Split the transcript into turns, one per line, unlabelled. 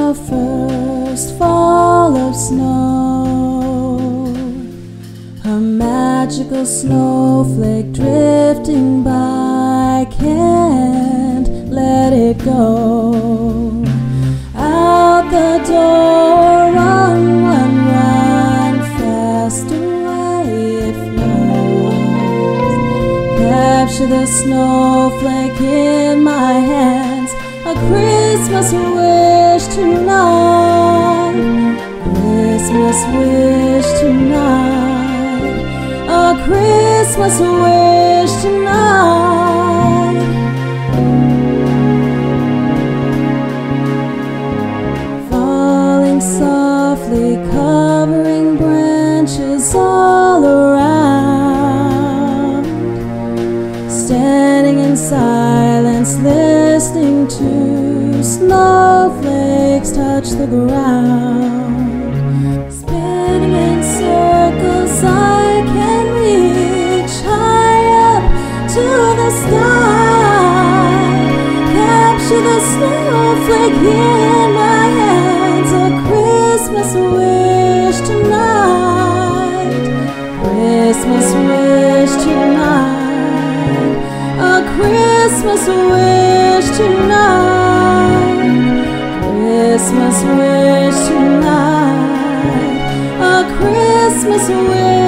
the first fall of snow, a magical snowflake drifting by, can't let it go. Out the door, run, run, run, fast away it flows. Capture the snowflake in my hands, a Christmas wish tonight, Christmas wish tonight, a Christmas wish tonight. Falling softly, covering branches all around, standing in silence, listening to snowflakes touch the ground. Spinning in circles I can reach high up to the sky. Capture the snowflake in my hands, a Christmas wish tonight, Christmas wish tonight, a Christmas wish tonight, Christmas wish tonight, a Christmas wish.